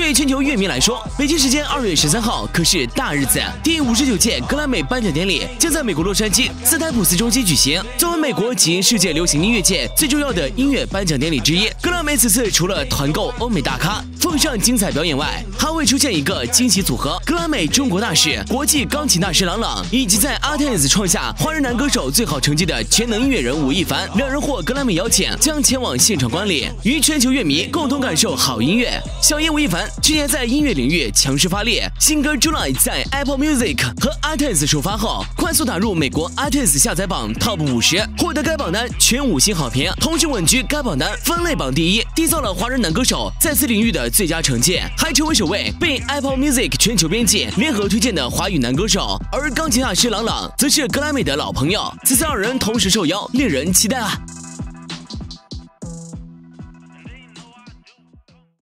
对于全球乐迷来说，北京时间2月13号可是大日子，第59届格莱美颁奖典礼将在美国洛杉矶斯台普斯中心举行。作为美国及世界流行音乐界最重要的音乐颁奖典礼之一，格莱美此次除了团购欧美大咖，奉上精彩表演外，还会出现一个惊喜组合——格莱美中国大使、国际钢琴大师郎朗，以及在 ARTENS 创下华人男歌手最好成绩的全能音乐人吴亦凡，两人获格莱美邀请，将前往现场观礼，与全球乐迷共同感受好音乐。小爷吴亦凡去年在音乐领域强势发力，新歌《July》在 Apple Music 和 ARTENS 首发后，快速打入美国 ARTENS 下载榜 Top 50，获得该榜单全5星好评，同时稳居该榜单分类榜第1，缔造了华人男歌手在此领域的最佳成绩，还成为首位被 Apple Music 全球编辑联合推荐的华语男歌手。而钢琴大师郎朗则是格莱美的老朋友，此次2人同时受邀，令人期待啊！